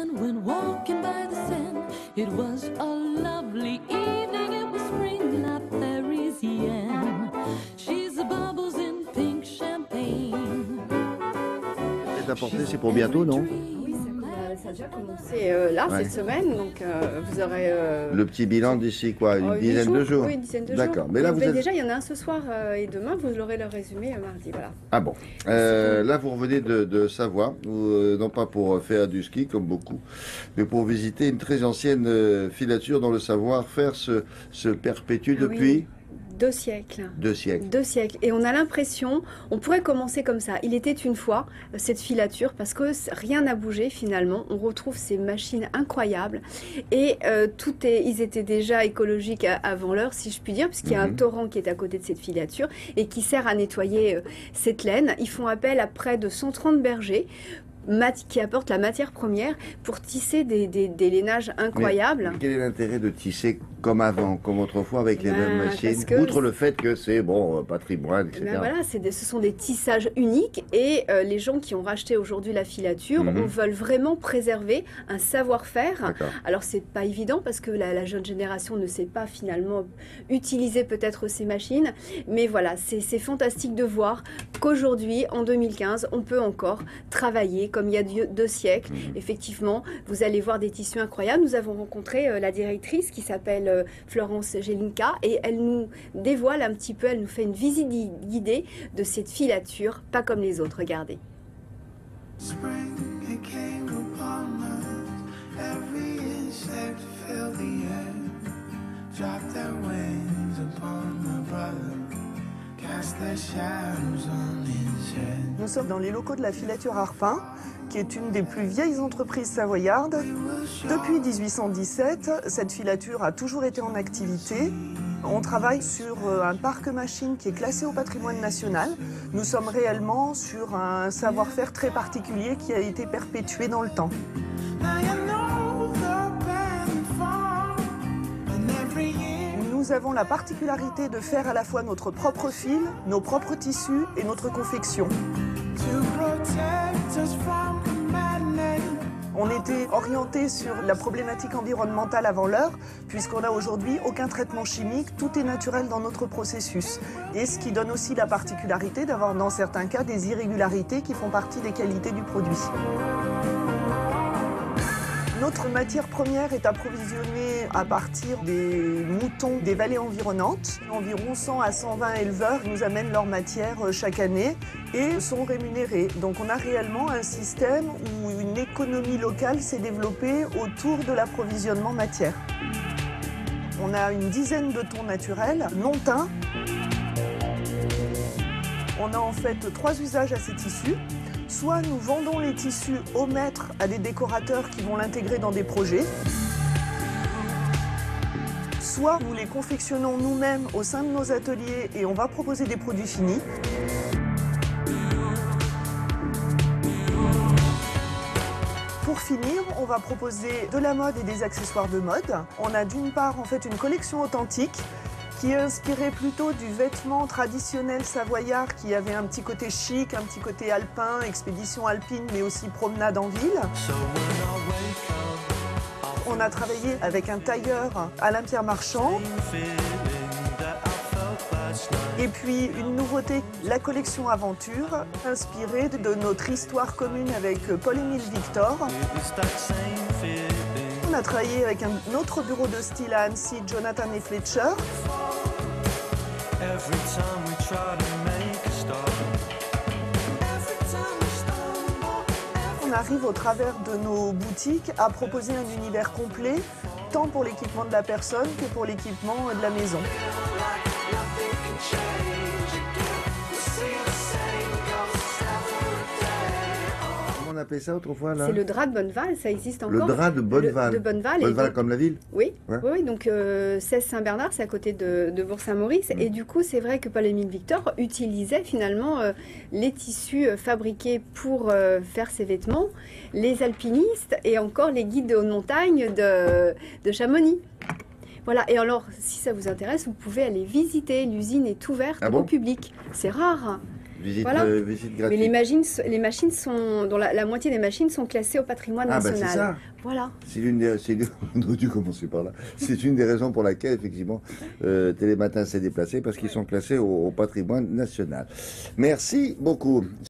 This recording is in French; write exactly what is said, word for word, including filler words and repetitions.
man went walking by the sand. It was a lovely evening, it was spring la Parisienne. She's the bubbles in pink champagne. C'est apporté, c'est pour bientôt, non? Ça a déjà commencé euh, là, ouais. Cette semaine, donc euh, vous aurez... Euh... Le petit bilan d'ici quoi, une oh, dizaine jours, de jours? Oui, une dizaine de D'accord. jours. Mais là, vous êtes... Déjà, il y en a un ce soir euh, et demain, vous aurez le résumé euh, mardi, voilà. Ah bon. Euh, là, vous revenez de, de Savoie, euh, non pas pour faire du ski, comme beaucoup, mais pour visiter une très ancienne euh, filature dont le savoir-faire se, se perpétue ah, depuis... Oui. Deux siècles. Deux siècles. Deux siècles. Et on a l'impression, on pourrait commencer comme ça. Il était une fois cette filature parce que rien n'a bougé finalement. On retrouve ces machines incroyables et euh, tout est, ils étaient déjà écologiques à, avant l'heure, si je puis dire, puisqu'il y a mmh. un torrent qui est à côté de cette filature et qui sert à nettoyer euh, cette laine. Ils font appel à près de cent trente bergers qui apportent la matière première pour tisser des, des, des lainages incroyables. Mais quel est l'intérêt de tisser comme avant, comme autrefois avec les ben, mêmes machines, que outre le fait que c'est bon patrimoine, et cetera. Ben voilà, des, ce sont des tissages uniques et euh, les gens qui ont racheté aujourd'hui la filature, mm-hmm. on veut vraiment préserver un savoir-faire. Alors c'est pas évident parce que la, la jeune génération ne sait pas finalement utiliser peut-être ces machines, mais voilà, c'est fantastique de voir qu'aujourd'hui, en deux mille quinze, on peut encore travailler comme il y a deux, deux siècles. Mmh. Effectivement, vous allez voir des tissus incroyables. Nous avons rencontré euh, la directrice qui s'appelle euh, Florence Jelinka et elle nous dévoile un petit peu, elle nous fait une visite guidée de cette filature, pas comme les autres. Regardez. Spring, it came upon us. Every insect filled the air. Dropped their wings upon the brother. Nous sommes dans les locaux de la filature Arpin, qui est une des plus vieilles entreprises savoyardes. Depuis mille huit cent dix-sept, cette filature a toujours été en activité. On travaille sur un parc machine qui est classé au patrimoine national. Nous sommes réellement sur un savoir-faire très particulier qui a été perpétué dans le temps. Nous avons la particularité de faire à la fois notre propre fil, nos propres tissus et notre confection. On était orienté sur la problématique environnementale avant l'heure, puisqu'on n'a aujourd'hui aucun traitement chimique, tout est naturel dans notre processus. Et ce qui donne aussi la particularité d'avoir dans certains cas des irrégularités qui font partie des qualités du produit. Notre matière première est approvisionnée à partir des moutons des vallées environnantes. Environ cent à cent vingt éleveurs nous amènent leur matière chaque année et sont rémunérés. Donc on a réellement un système où une économie locale s'est développée autour de l'approvisionnement matière. On a une dizaine de tons naturels, non teints. On a en fait trois usages à ces tissus. Soit nous vendons les tissus au mètre à des décorateurs qui vont l'intégrer dans des projets, soit nous les confectionnons nous-mêmes au sein de nos ateliers et on va proposer des produits finis. Pour finir, on va proposer de la mode et des accessoires de mode. On a d'une part en fait une collection authentique qui est inspiré plutôt du vêtement traditionnel savoyard qui avait un petit côté chic, un petit côté alpin, expédition alpine, mais aussi promenade en ville. On a travaillé avec un tailleur, Alain Pierre Marchand. Et puis une nouveauté, la collection Aventure, inspirée de notre histoire commune avec Paul-Émile Victor. On a travaillé avec un autre bureau de style à Annecy, Jonathan et Fletcher. On arrive au travers de nos boutiques à proposer un univers complet, tant pour l'équipement de la personne que pour l'équipement de la maison. On appelait ça autrefois là. C'est le drap de Bonneval, ça existe encore. Le drap de Bonneval. Le, de Bonneval. Bonneval donc, comme la ville. Oui, ouais. oui, oui, donc euh, seize Saint-Bernard, c'est à côté de, de Bourg-Saint-Maurice. Mmh. Et du coup, c'est vrai que Paul-Émile Victor utilisait finalement euh, les tissus euh, fabriqués pour euh, faire ses vêtements, les alpinistes et encore les guides de haute montagne de, de Chamonix. Voilà, et alors, si ça vous intéresse, vous pouvez aller visiter. L'usine est ouverte ah bon au public. C'est rare. Visite, Voilà. euh, visite gratuite. Mais les machines, les machines sont, dont la, la moitié des machines sont classées au patrimoine ah, national. Ben c'est ça. Voilà. C'est l'une des, c'est, on aurait dû commencer par là. C'est une des raisons pour laquelle, effectivement, euh, Télématin s'est déplacé, parce qu'ils sont classés au, au patrimoine national. Merci beaucoup.